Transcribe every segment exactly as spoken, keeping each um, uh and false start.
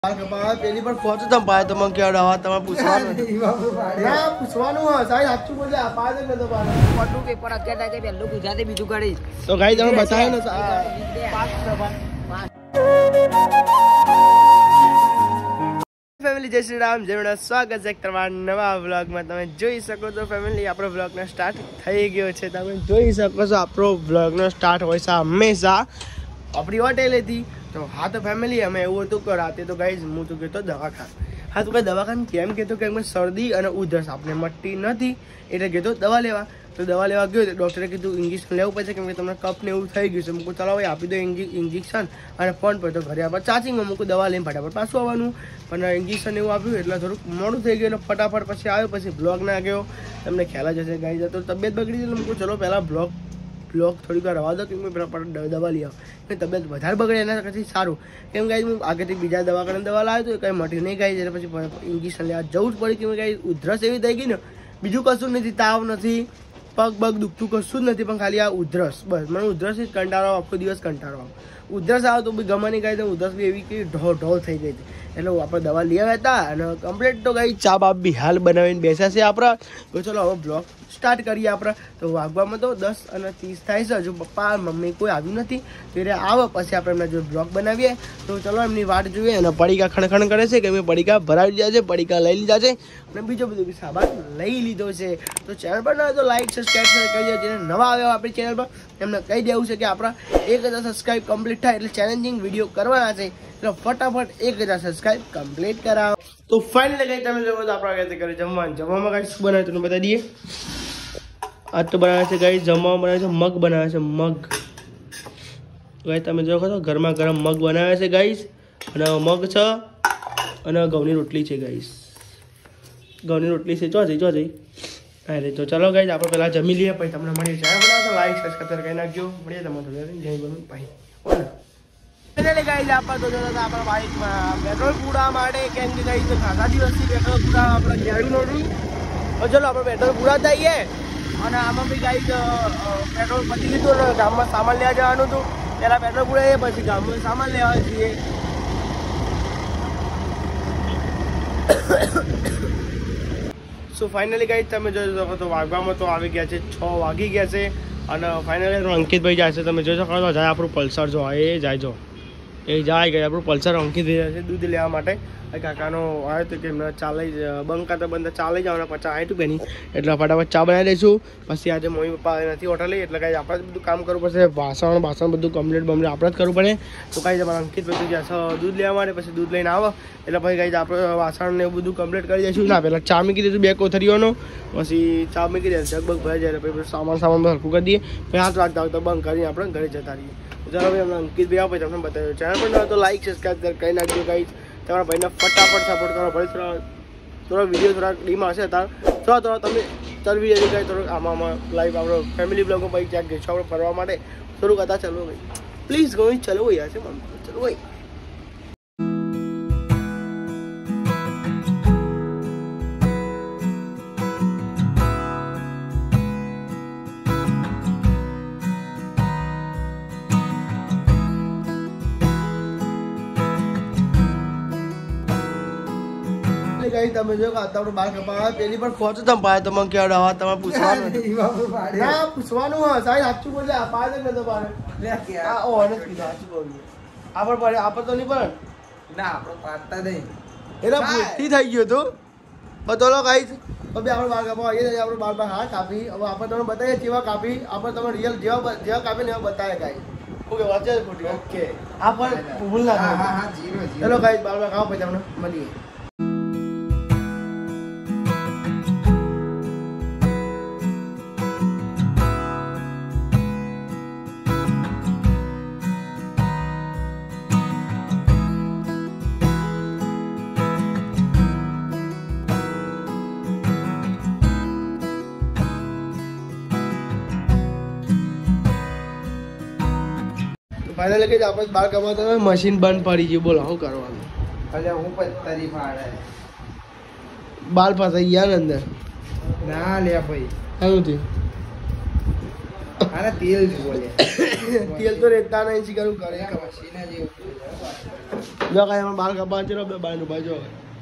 પેલી પર પહોંચો તમે પાય તો મને કેવડ આવા તમારે પૂછવાનું ના પૂછવાનું હોય સાહેબ સાચું બોલે આ પાય તો પાડે પટલું પેપર અત્યારે થાય પહેલું ગુજરાતી બીજું કરી તો ગાઈ તમે બતાવ્યો ને ફેમિલી જય શ્રી રામ જય સ્વાગત છે તમારા નવા વ્લોગમાં તમે જોઈ શકો છો ફેમિલી આપણો વ્લોગનો સ્ટાર્ટ થઈ ગયો છે તમે જોઈ શકો છો આપણો વ્લોગનો સ્ટાર્ટ હોય છે હંમેશા આપણી હોટેલેથી તો હા તો ફેમિલી અમે એવું હતું કે રાતે તો ગાઈઝ હું તો કહેતો દવાખાને હા તો કઈ દવાખાને કેમ કહેતો કે એમાં શરદી અને ઉધરસ આપણે મટતી નથી એટલે કહેતો દવા લેવા તો દવા લેવા ગયો તો ડૉક્ટરે કીધું ઇન્જેક્શન લેવું પડશે કેમ કે તમને કફ ને એવું થઈ ગયું છે મૂકું ચાલો ભાઈ આપી દો ઇન્જેક્શન અને ફોન પર તો ઘરે આપણે ચાર્જિંગમાં મૂકું દવા લઈને ફટાફટ પાછું આવવાનું પણ ઇન્જેક્શન એવું આપ્યું એટલે થોડુંક મોડું થઈ ગયું એટલે ફટાફટ પછી આવ્યો પછી બ્લોગ ના ગયો તમને ખ્યાલ જ હશે ગાઈઝ તો તબિયત બગડી એટલે મૂકું ચલો પહેલાં બ્લોગ બ્લોગ થોડીક વાર રવા દો કેમ કે પેલા દવા લઈ આવો તબિયત વધારે બગડે એના પછી સારું કેમ ગાઈ હું આગળથી બીજા દવાખાને દવા લાવ્યો તો કંઈ મટી નહીં ગાઈ એટલે પછી ઇન્જેક્શન લેવા જવું જ પડે કેમ કે ઉધરસ એવી થઈ ગઈ ને બીજું કશું નથી તાવ નથી પગ બગ દુખતું કશું જ નથી પણ ખાલી આ ઉધરસ બસ મને ઉધરસ જ કંટાળો આખો દિવસ કંટાળો આવે ઉધરસ આવે તો બી ગમે નહીં ગાય તો ઉધરસ બી એવી કે ઢો ઢો થઈ ગઈ હતી એટલે આપણે દવા લઈ આવ્યા હતા અને કમ્પ્લીટ તો ગાઈ ચા બાપ બી હાલ બનાવીને બેસ્યા છે આપણા તો ચલો હવે બ્લોગ સ્ટાર્ટ કરીએ આપણે તો વાગવામાં તો દસ અને ત્રીસ થાય છે હજુ પપ્પા મમ્મી કોઈ આવ્યું નથી ત્યારે આવે પછી આપણે એમના જો બ્લોગ બનાવીએ તો ચલો એમની વાટ જોઈએ અને પડીકા ખણખણ કરે છે કે અમે પડીકા ભરાવી લીધા છે પડીકા લઈ લીધા છે અને બીજો બધું બી સામાન લઈ લીધો છે તો ચેનલ પર ના તો લાઈક સબસ્ક્રાઈબ કરી દેજો જેને નવા આવ્યા આપણી ચેનલ પર એમને કહી દેવું છે કે આપણા એક હજાર સબસ્ક્રાઈબ કમ્પ્લીટ થાય એટલે ચેલેન્જિંગ વિડીયો કરવાના છે એટલે ફટાફટ એક હજાર સબસ્ક્રાઈબ કમ્પ્લીટ કરાવો તો ફાઇનલી કઈ તમે લોકો તો આપણા કહેતે કરે જમવાનું જમવામાં કઈ શું બનાવે તમને બતાવી દઈએ આજ તો બનાવે છે ગાઈ જમવામાં બનાવે છે મગ બનાવે છે મગ ગાઈ તમે જો ખરો ગરમા ગરમ મગ બનાવે છે ગાઈસ અને મગ છે અને ઘઉંની રોટલી છે ગાઈસ ઘઉંની રોટલી છે ચો જઈ ચો જઈ અરે તો ચલો ગાઈસ આપણે પહેલાં જમી લઈએ પછી તમને મળીએ ચાય બનાવો લાઈક સબસ્ક્રાઈબ કરી નાખજો મળીએ તમારે થોડી જય બનવું ભાઈ બોલો એટલે ગાઈસ આપણે તો જોતા આપણા બાઇકમાં પેટ્રોલ પૂરા માટે કેમ કે ગાઈસ ખાસા દિવસથી પેટ્રોલ પૂરા આપણે ઘેરું નહોતું તો ચલો આપણે પેટ્રોલ પૂરા થઈએ અને આમાં બી ગાઈસ પેટ્રોલ પતી લીધું ને ગામમાં સામાન લેવા જવાનું હતું પહેલાં પેટ્રોલ પૂરાઈએ પછી ગામમાં સામાન લેવા જઈએ સો ફાઇનલી ગાઈસ તમે જોઈ શકો તો વાગવામાં તો આવી ગયા છે છ વાગી ગયા છે અને ફાઇનલી અંકિતભાઈ જાય છે તમે જોઈ શકો તો જાય આપણું પલ્સર જો એ જાય જો એ જાય ગયા આપણું પલ્સર અંકિત જાય છે દૂધ લેવા માટે કાકાનો આવ્યો તો કે એમને ચાલે બંકા તો બંધ ચાલે જવાના પચાસ આઠ રૂપિયાની એટલે ફટાફટ ચા બનાવી દઈશું પછી આજે મમ્મી પપ્પા નથી હોટલે એટલે કાંઈ આપણે બધું કામ કરવું પડશે વાસણ બાસણ બધું કમ્પ્લીટ બમ્પ્લીટ આપણે જ કરવું પડે તો કાંઈ તમારે અંકિત બધું જશે દૂધ લેવા માટે પછી દૂધ લઈને આવે એટલે પછી કાંઈ આપણે વાસણ ને બધું કમ્પ્લીટ કરી દઈશું ના પહેલાં ચા મૂકી દઈશું બે કોથરીઓનો પછી ચા મૂકી દઈએ જગબગ ભરાઈ જાય પછી સામાન સામાન હરખું કરી દઈએ પછી હાથ વાગતા આવતા બંધ કરીને આપણે ઘરે જતા રહીએ ચાલો ભાઈ અમને અંકિતભાઈ આવો પછી તમને બતાવ્યું ચેનલ પર તો લાઈક સબસ્ક્રાઈબ કરી નાખજો કાંઈ તમારા ભાઈને ફટાફટ સપોર્ટ કરો ભલે થોડા થોડા વિડીયો થોડા ડીમાં હશે તાર થોડા થોડા તમે ચરવી જતી કાંઈ થોડુંક આમાં આમાં લાઈવ આપણો ફેમિલી બ્લોગમાં પછી ક્યાંક જઈશું આપણે ફરવા માટે થોડુંક હતા ચાલો ભાઈ પ્લીઝ ગો ચલો યાર છે ચલો ભાઈ તમે જો આપણે બાર કપા પેલી પર પહોંચો તમે પાય તો મને કેવડ આવા તમારે પૂછવાનું ના પૂછવાનું હોય સાહેબ સાચું બોલે આ પાય જ નતો પાડે આ ઓ નથી કીધું સાચું બોલ્યું આપણ પડે આપણ તો નહીં પડે ના આપણે પાડતા નહીં એટલે ભૂલથી થઈ ગયું હતું બતોલો ગાઈસ હવે આપણે બાર કપા આવીએ આપણે બાર બાર હા કાપી હવે આપણે તમને બતાવીએ કેવા કાપી આપણે તમે રિયલ જેવા જેવા કાપી ને એવા બતાવે ગાઈસ ઓકે વાંચે ખોટી ઓકે આ પણ ભૂલ ના થાય હા હા જીરો ચલો ગાઈસ બાર બાર ખાઓ પછી તમને મળીએ ફાઇનલી કે આપણે બાર કમાતા મશીન બંધ પડી ગયું બોલો શું કરવાનું અલ્યા હું પત્તરી ફાડે બાલ ફસાઈ ગયા ને અંદર ના લે ભાઈ શું થયું મારા તેલ જુઓ લે તેલ તો રેતા નહીં શી કરું કરે મશીના જેવું જો કાંઈ એમાં બાલ કપા છે બે બાયનું બાજુ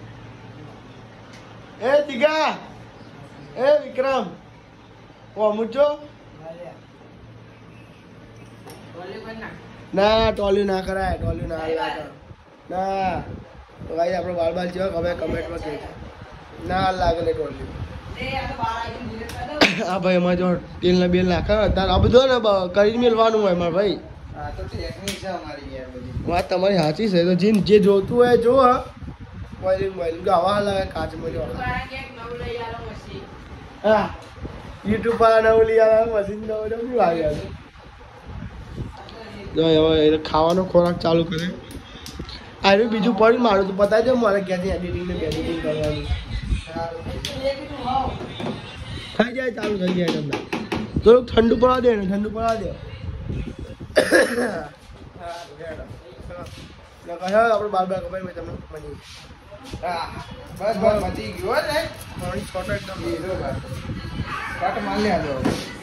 એ તીગા એ વિક્રમ ઓ મુજો ના ટોલી ના કરાય ટોલી ના લાગે ના તો ભાઈ આપણો બાલ બાલ જેવા કમે કમેન્ટમાં કહે ના લાગે ને ટોલી હા ભાઈ એમાં જો તેલ ને બેલ નાખે તાર આ બધું ને કરી મેળવાનું હોય મારે ભાઈ હા તો ટેકનિક છે અમારી યાર બધી વાત તમારી સાચી છે તો જે જે જોતું હોય જો હા મોબાઈલ મોબાઈલ ગાવા લાગે કાચમાં જો હા યુટ્યુબ પર નવું લઈ આવે મશીન નવું નવું આવી આવે જો હવે ખાવાનો ખોરાક ચાલુ કરે આ બીજું પડ્યું મારું તો પતાવી દે મારે ક્યાંથી એડિટિંગ ને એડિટિંગ કરવાનું થઈ જાય ચાલુ થઈ જાય તમને થોડુંક ઠંડુ પડવા દે ને ઠંડુ પડવા દે આપણે બાર બાર કપાઈ તમને મળી હા બસ બસ પતી ગયો ને મારી ફોટો એકદમ હીરો ભાઈ કટ માર લે આજો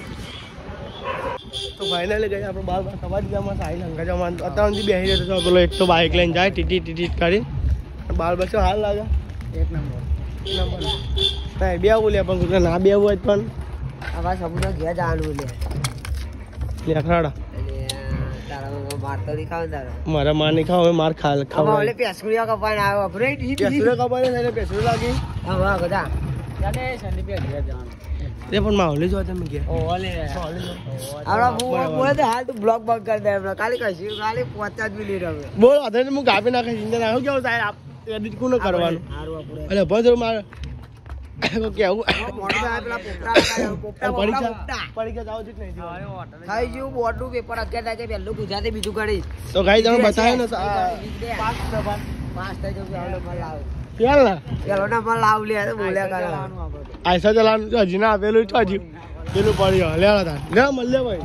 તો ફાઇનલી ગઈ આપણે બાર બાર કપા દીધા માં સાઈ લંગા જવા અત્યાર સુધી બેસી રહ્યો તો પેલો એક તો બાઇક લઈને જાય ટીટી ટીટી કરી બાર બસો હાલ લાગે એક નંબર નંબર ના બે બોલ્યા પણ કુતરા ના બે હોય પણ આવા સમુદ્ર ઘેર જવાનું લે લેખરાડા તારા માર તો નહીં ખાવ તારા મારા માર નહીં ખાવ માર ખા ખાવ ઓલે પેસકુડિયા કપાઈને આવ્યો આપણે પેસુરે કપાઈ ને પેસુરે લાગી હા વાહ ગદા જાને સંડી પે ઘેર જવાનું તે પણ માહોલી જો તમે કે ઓલે આવડા બુવા બોલે તો હાલ તું બ્લોગ બગ કરી દે એમને ખાલી કશું ખાલી પચાસ મિનિટ હવે બોલ આધે હું કાપી નાખે ચિંતા ના કેવું સાહેબ આપ એડિટ કોને કરવાનું હારું આપણે એટલે ભજો માર કેવું મોટો ભાઈ પેલા પોપટા પોપટા પરીક્ષા પરીક્ષા જાવ જ નહીં થઈ ગયું બોર્ડનું પેપર અત્યારે થાય છે પહેલું ગુજરાતી બીજું કરી તો ગાઈ તમે બતાવે ને પાંચ પાંચ થઈ ગયું પેલો નંબર લાવ પેલ ના પેલો નંબર લાવ લે બોલ્યા કરે આયસા ચલાનું તો હજી ના આપેલું તો હજી પેલું પડ્યો લે હતા લે મળે ભાઈ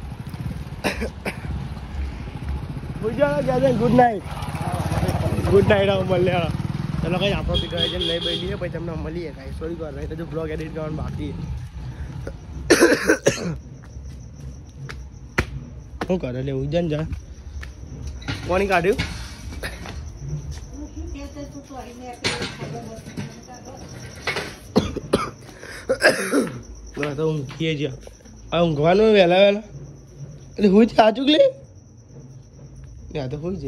good good night good night આવો મળે ચલો કઈ આપણો બી ઘરે જઈને લઈ બે લઈએ પછી તમને મળીએ કાંઈ સોરી કર નહીં તો બ્લોગ એડિટ કરવાનું બાકી શું કરે લે ઉજન જા કોની કાઢ્યું તો ઊંઘીએ છીએ આ ઊંઘવાનું વહેલા વહેલા એટલે હું છે આ ચૂકલી આ તો હોય છે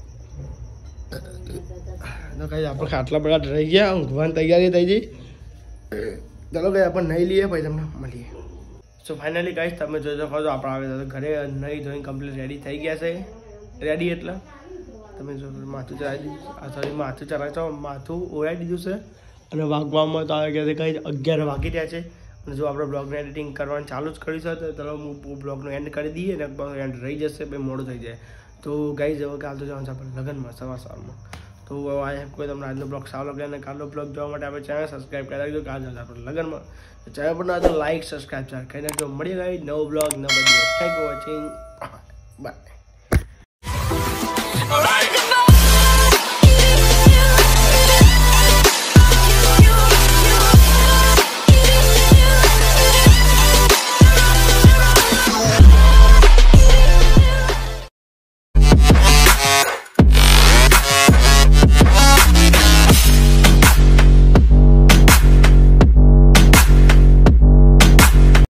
તો કઈ આપણે ખાટલા બધા રહી ગયા ઊંઘવાની તૈયારી થઈ જઈ ચાલો કઈ આપણે નહીં લઈએ પછી તમને મળીએ સો ફાઇનલી કહીશ તમે જોઈ શકો છો આપણે આવે તો ઘરે નહીં ધોઈને કમ્પ્લીટ રેડી થઈ ગયા છે રેડી એટલે તમે જો માથું ચડાવી દીધું આ સોરી માથું ચડાવી છો માથું ઓળાવી દીધું છે અને વાગવામાં તો આવે કે કંઈ અગિયાર વાગી રહ્યા છે અને જો આપણે બ્લોગને એડિટિંગ કરવાનું ચાલુ જ કર્યું છે તો ચાલો હું બ્લોગનું એન્ડ કરી દઈએ ને એન્ડ રહી જશે પછી મોડું થઈ જાય તો ગાઈ જવો કાલ તો જવાનું છે આપણે લગ્નમાં સવાર સવારમાં તો આ કોઈ તમને આજનો બ્લોગ સારો લાગે અને કાલનો બ્લોગ જોવા માટે આપણે ચેનલ સબસ્ક્રાઈબ કરી રાખજો કાલ જશે આપણે લગ્નમાં ચેનલ પર ના તો લાઈક સબસ્ક્રાઈબ ચાર કરીને જો મળીએ ગાઈ નવો બ્લોગ નવો video thank you watching by